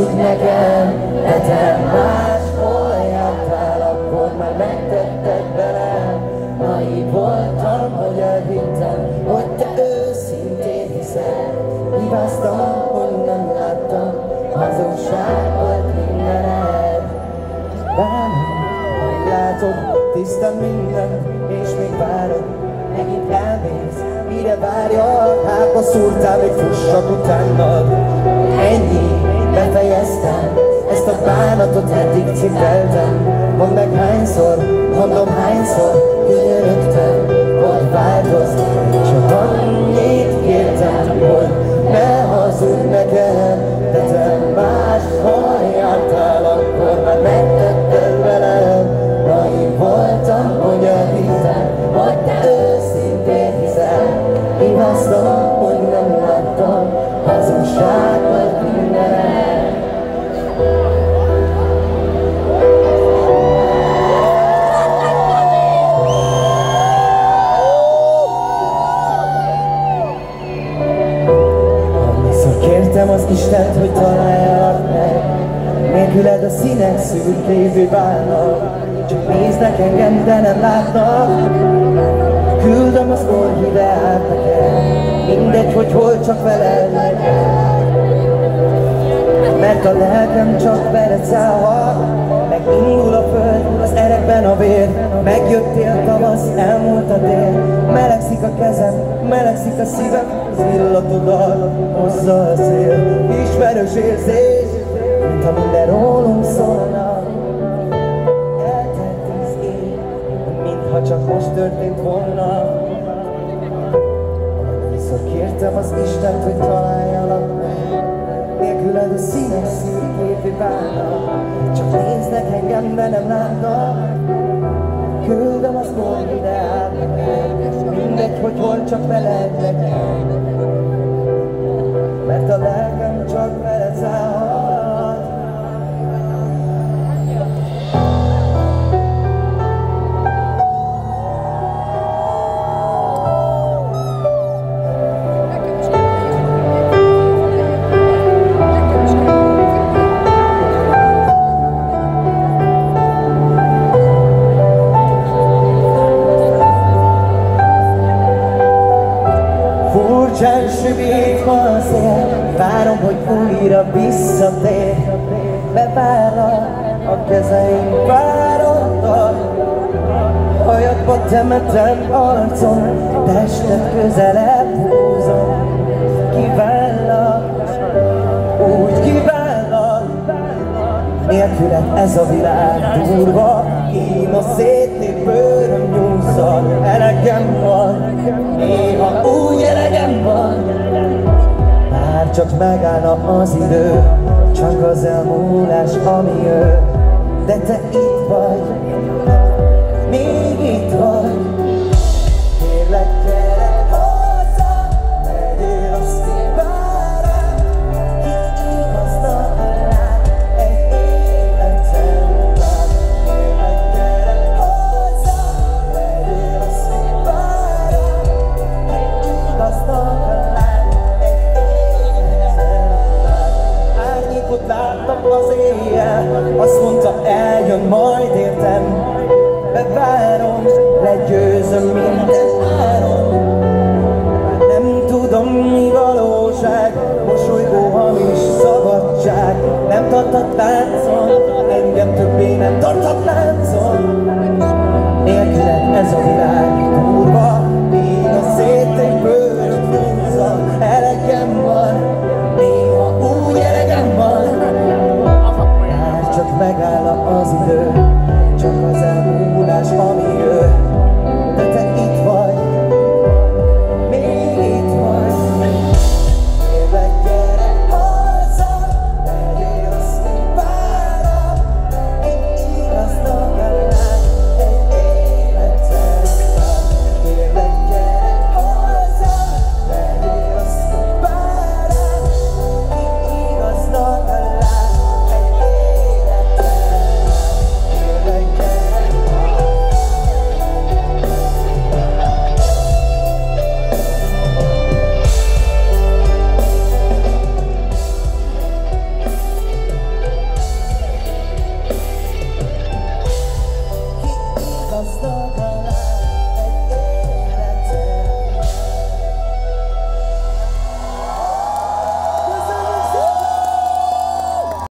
hazudj nekem, de te máshol jártál, akkor már megtetted velem. Naiv voltam, hogy elhittem, hogy te őszintén hiszel. Hibáztam, hogy nem láttam, hazugság volt mindened. Bánom, hogy látod, tisztán mindent, és még várod, megint elmész, mire várjak, hátba szúrtál, még fussak utánad. Ennyi, befejeztem, ezt a bánatot eddig cipeltem. Mondd meg hányszor, mondom hányszor, könyörögtem, hogy változz, csak annyit kértem, hogy ne hazudj nekem, de te máshol jártál, akkor már megtetted velem. Naiv voltam, hogy elhittem, hogy te őszintén hiszel. Hibáztam, hogy nem láttam, hazugság volt mindened. Annyiszor kértem az Istent, hogy találjalak meg, nélküled a színek szürkévé válnak. Csak néznek engem, de nem látnak. Küldöm az orhideát neked, mindegy, hogy hol, csak veled legyek. Mert a lelkem csak veled szállhat, megindul a föld, az erekben a vér. Megjöttél tavasz, elmúlt a tél. Melegszik a kezem, melegszik a szívem, az illatodat hozza a szél. Ismerős érzés, mintha minden rólunk szólna. Ha csak most történt volna. Annyiszor kértem az Istent, hogy találjalak meg, nélküled a színek szürkévé válnak. Csak néznek engem, de nem látnak. Küldöm az orhideát neked, mindegy, hogy hol, csak veled legyek. Mert a lelkem csak veled szállhat. Furcsán süvít ma a szél, várom, hogy újra visszatér. Bevállalak a kezeim várattal, hajadba temetem arcom, testet közelebb húzom. Kívánlak, úgy kívánlak, nélküled ez a világ durva. Én a széttép bőröm nyúszal, elegem van, néha úgy elegem van. Már csak megállna az idő, csak az elmúlás, ami jön. De te itt vagy, még itt vagy. Kérlek, gyere hozzá, legyél a szívárám, ki igaznak rád egy életem után. Kérlek, gyere hozzá, legyél a szívárám, ki igaznak rád egy életem után. Árnyékot láttam az éjjel, azt mondta, eljön majd értem. Bevárom, legyőzöm minden áron. Már nem tudom, mi valóság, mosolygó hamis szabadság. Nem tarthat láncon, engem többé nem tarthat láncon. Nélküled ez a világ